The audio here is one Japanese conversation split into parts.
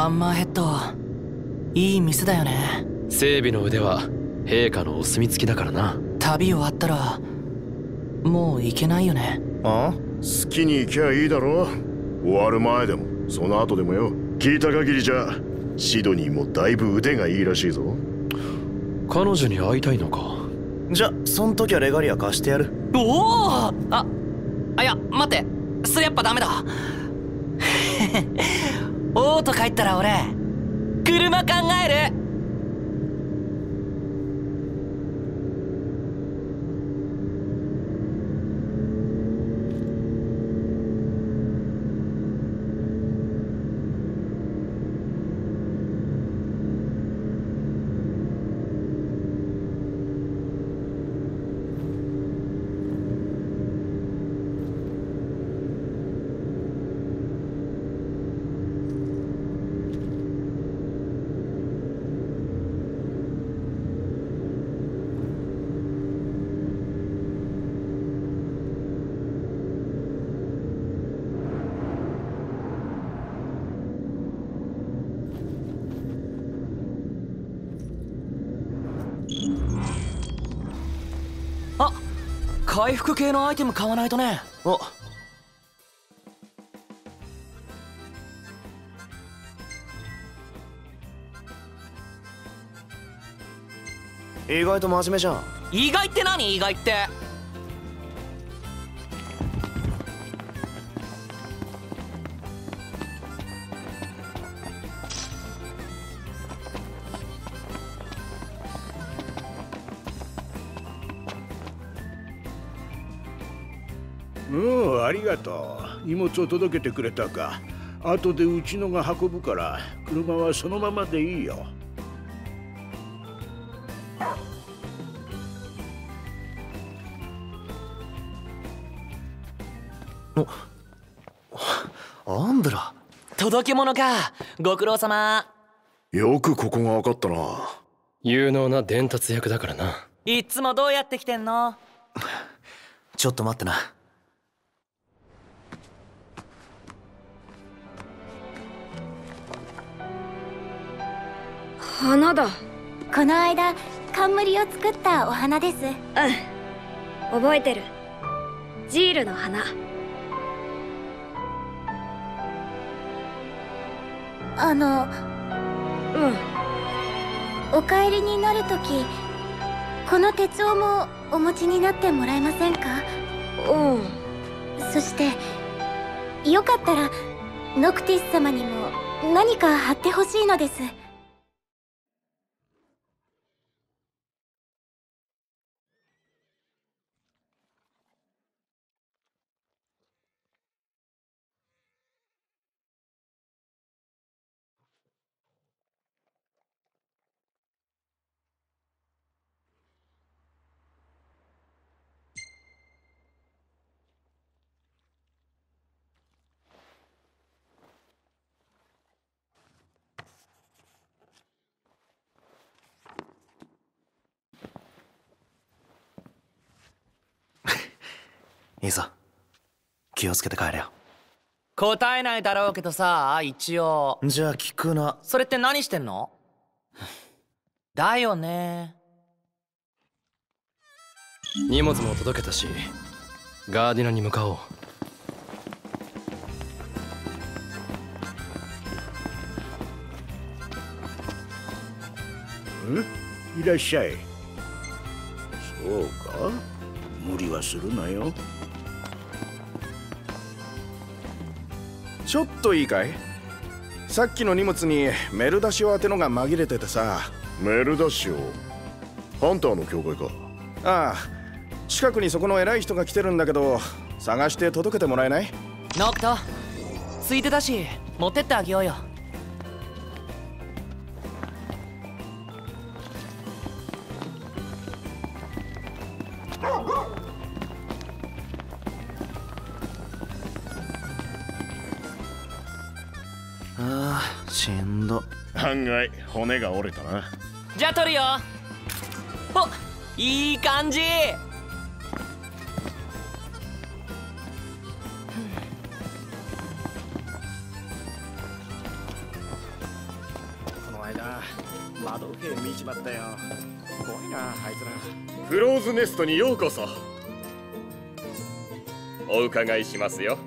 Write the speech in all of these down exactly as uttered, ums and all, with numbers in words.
ハンマーヘッド、いい店だよね。 整備の腕は陛下のお墨付きだからな。 旅終わったらもう行けないよね。 あ？ 好きに行きゃいいだろ。終わる前でもその後でもよ。聞いた限りじゃシドニーもだいぶ腕がいいらしいぞ。 彼女に会いたいのか。 じゃそん時はレガリア貸してやる。 おお、ああ、いや待って、それやっぱダメだ。オート帰ったら俺車考える。あ、回復系のアイテム買わないとね。 お、意外と真面目じゃん。 意外って何？意外っておお、ありがとう。荷物を届けてくれたか。後でうちのが運ぶから車はそのままでいいよ。 アンブラ。 届け物か。ご苦労様。 よくここが分かったな。 有能な伝達役だからな。 いっつもどうやって来てんの？ ちょっと待ってな。 花だ。 この間冠を作ったお花です。うん、 覚えてる。ジールの花。 あのうん。 お帰りになるときこの手帳もお持ちになってもらえませんか？ うん。 そしてよかったらノクティス様にも何か貼ってほしいのです。 いいぞ。気をつけて帰れよ。 答えないだろうけどさ、一応。 じゃあ聞くな。 それって何してんの？だよね。 荷物も届けたし、ガーディナに向かおう。 ん？いらっしゃい。そうか？無理はするなよ。 ちょっといいかい？さっきの荷物にメルダシオ宛てのが紛れててさ。 メルダシオ？ハンターの教会か？ ああ、近くにそこの偉い人が来てるんだけど、探して届けてもらえない？ ノクト、ついてたし持ってってあげようよ。 ああ、しんど。 案外骨が折れたな。 じゃあ取るよ。お、いい感じ。 兵見ちまったよ。怖いなあいつら。 クローズネストにようこそ。お伺いしますよ。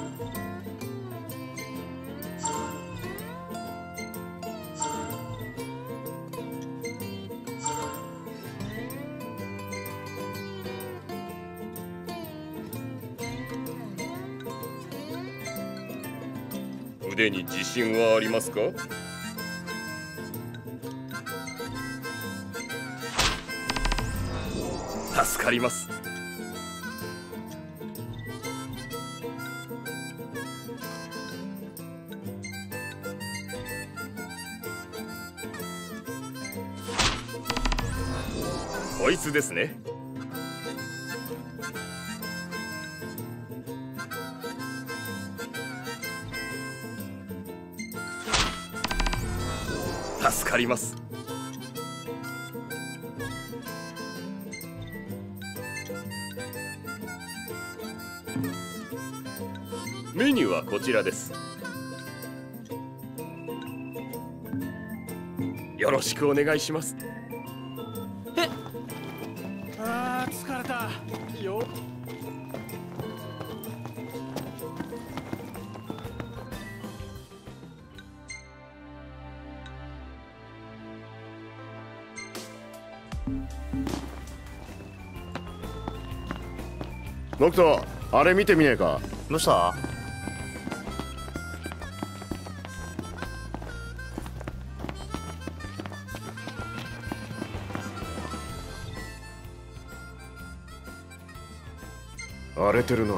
腕に自信はありますか？助かります。こいつですね。助かります。メニューはこちらです。よろしくお願いします。 ああ疲れたよ。 ノクト、あれ見てみねえか。 どうした？ 荒れてるな。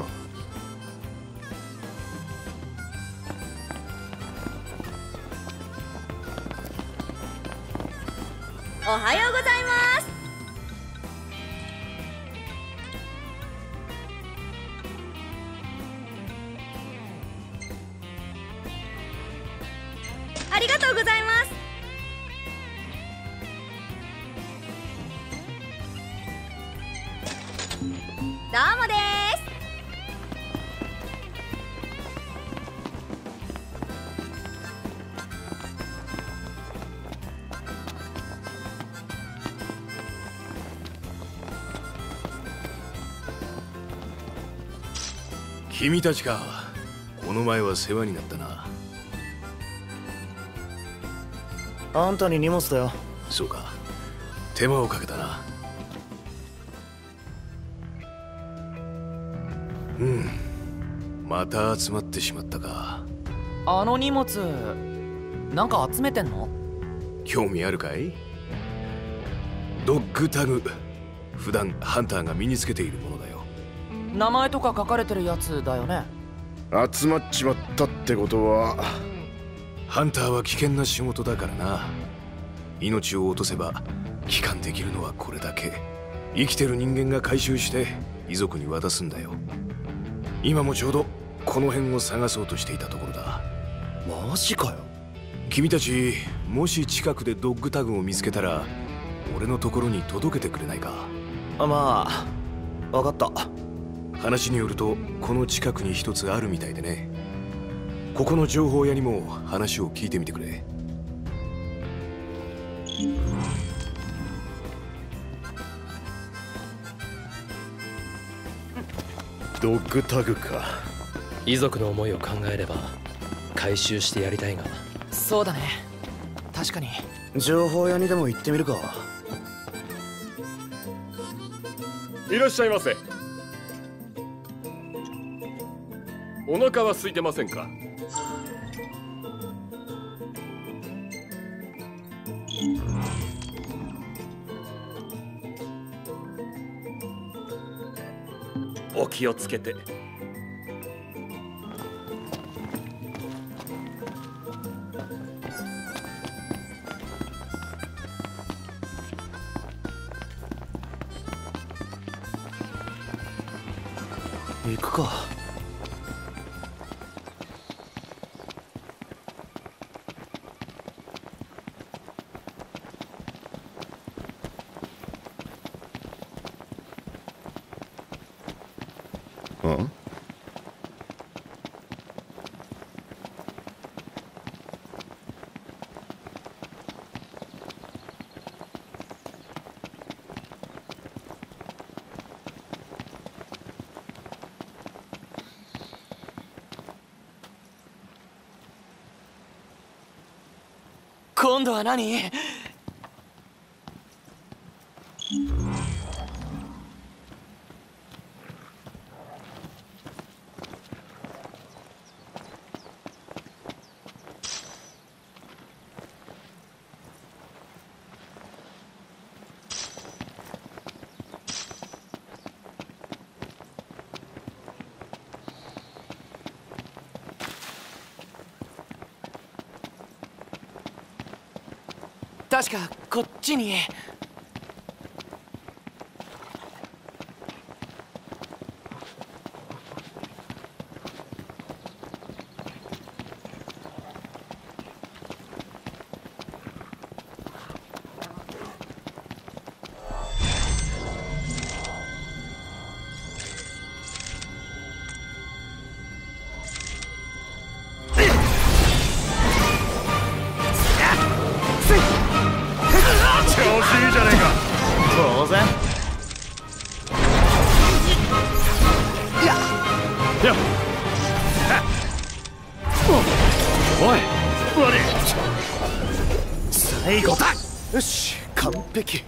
おはようございます。ありがとうございます。どうもです。 君たちか。この前は世話になったな。 あんたに荷物だよ。 そうか、手間をかけたな。うん、また集まってしまったか。 あの荷物なんか集めてんの？ 興味あるかい？ドッグタグ。普段ハンターが身につけているものだよ。 名前とか書かれてるやつだよね。 集まっちまったってことは、 ハンターは危険な仕事だからな。命を落とせば帰還できるのはこれだけ。生きてる人間が回収して遺族に渡すんだよ。今もちょうどこの辺を探そうとしていたところだ。 マジかよ。 君たちもし近くでドッグタグを見つけたら俺のところに届けてくれないか？ あ、まあ分かった。 話によるとこの近くに一つあるみたいでね。ここの情報屋にも話を聞いてみてくれ。 ドッグタグか。 遺族の思いを考えれば回収してやりたいが。 そうだね、確かに。 情報屋にでも行ってみるか。 いらっしゃいませ。お腹は空いてませんか？お気をつけて。 行くか。 うん今度は何？確かこっちに。 最後だ。よし、完璧。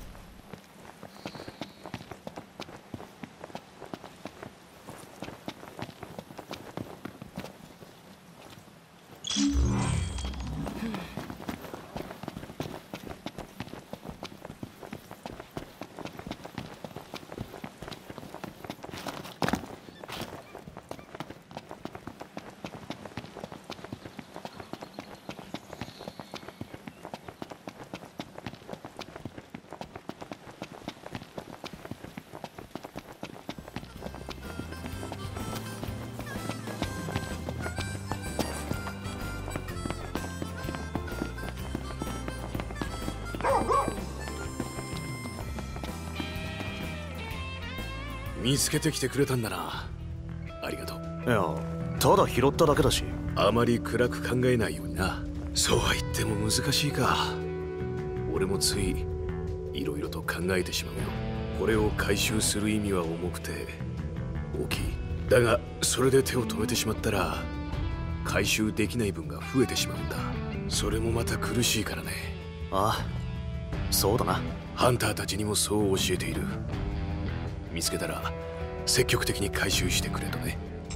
見つけてきてくれたんだな。ありがとう。 いや、ただ拾っただけだし。 あまり暗く考えないようにな。そうは言っても難しいか。俺もついいろいろと考えてしまうよ。これを回収する意味は重くて大きい。だがそれで手を止めてしまったら回収できない分が増えてしまうんだ。それもまた苦しいからね。 ああ、そうだな。 ハンターたちにもそう教えている。見つけたら積極的に回収してくれとね。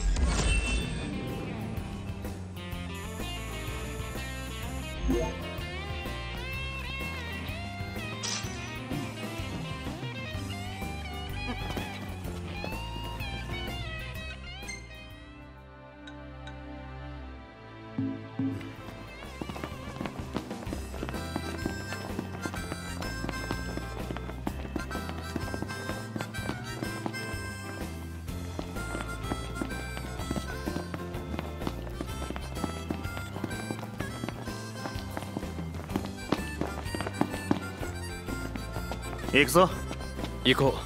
行くぞ。 行こ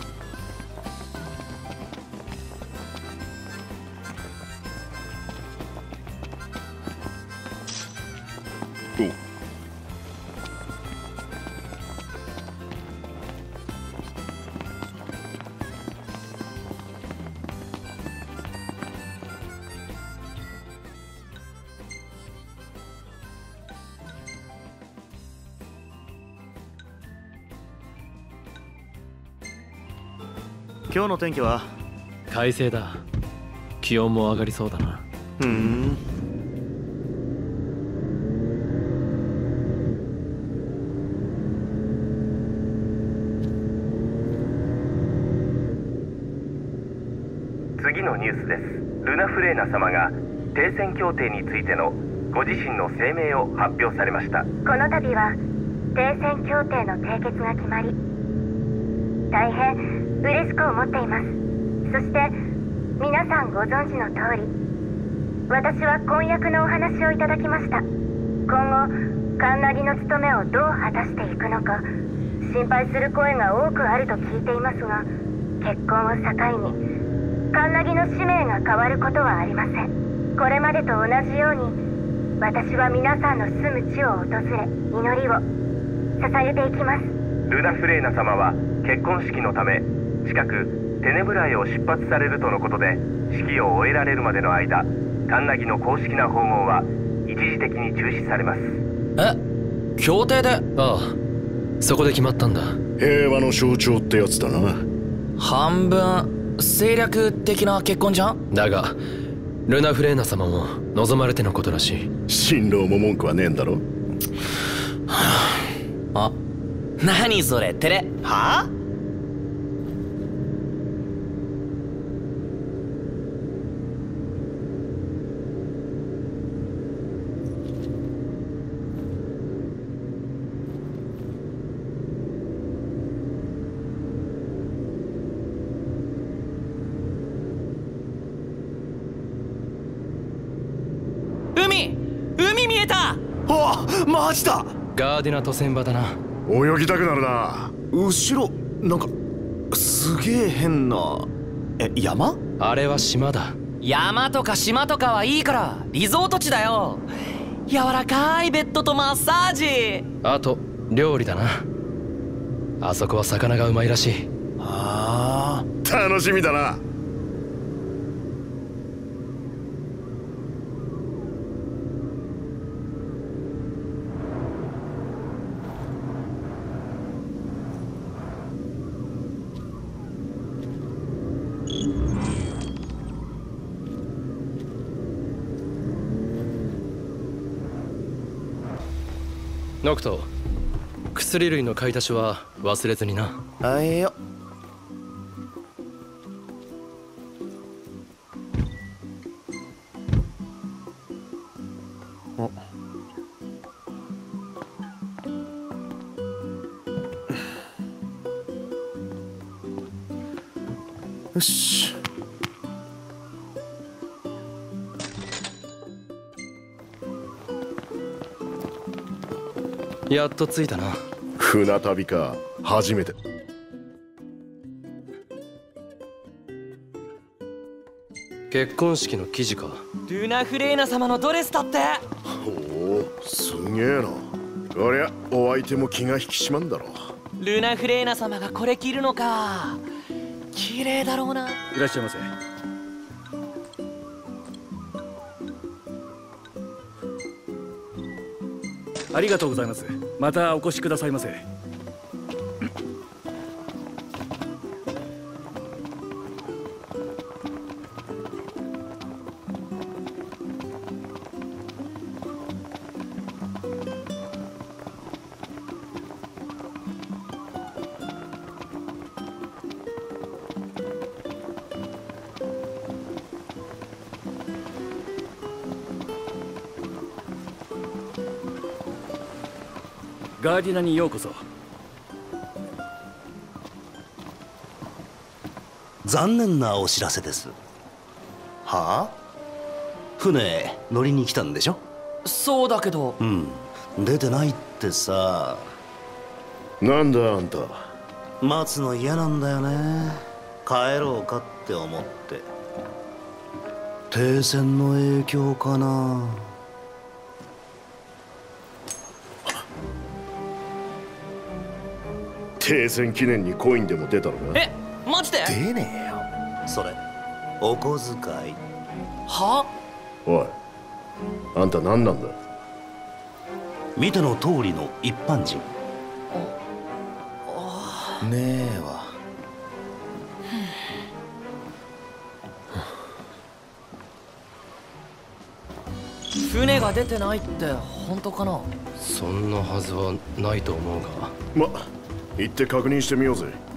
う。お今日の天気は？ 快晴だ。気温も上がりそうだな。 ふん。 次のニュースです。ルナ・フレーナ様が停戦協定についてのご自身の声明を発表されました。 この度は停戦協定の締結が決まり、大変嬉しく思っています。そして皆さんご存知の通り、私は婚約のお話をいただきました。今後カンナギの務めをどう果たしていくのか心配する声が多くあると聞いていますが、結婚を境にカンナギの使命が変わることはありません。これまでと同じように私は皆さんの住む地を訪れ、祈りを捧げていきます。 ルナ・フレーナ様は結婚式のため近くテネブラへを出発されるとのことで、式を終えられるまでの間、カンナギの公式な訪問は一時的に中止されます。 え、協定で？ああ、そこで決まったんだ。 平和の象徴ってやつだな。 半分政略的な結婚じゃん。 だがルナフレーナ様も望まれてのことらしい。 新郎も文句はねえんだろ。 あ、何それ、照れ。はあ？海海見えた。 あ、マジだ。 ガーディナ渡船場だな。 泳ぎたくなるな。 後ろなんかすげえ変な。え、山？ あれは島だ。 山とか島とかはいいからリゾート地だよ。柔らかいベッドとマッサージ。 あと料理だな。あそこは魚がうまいらしい。 ああ、楽しみだな。 ノクト、薬類の買い出しは忘れずにな。 あいよ。お、よし。 やっと着いたな。 船旅か、初めて。 結婚式の記事か。 ルナフレーナ様のドレスだって。 おお、すげえな。こりゃお相手も気が引き締まんだろ。 ルナフレーナ様がこれ着るのか。綺麗だろうな。 いらっしゃいませ。ありがとうございます。またお越しくださいませ。ガーディナにようこそ。 残念なお知らせです。はあ？船乗りに来たんでしょ？ そうだけど。 うん、出てないってさ。 なんだあんた。 待つの嫌なんだよね。帰ろうかって思って。停戦の影響かな。 停戦記念にコインでも出たのか。 え、マジで？ 出ねえよ。それお小遣い。 は？ おい、あんた何なんだ。 見ての通りの一般人。 ねえわ。 船が出てないって本当かな？ そんなはずはないと思うが。 ま、行って確認してみようぜ。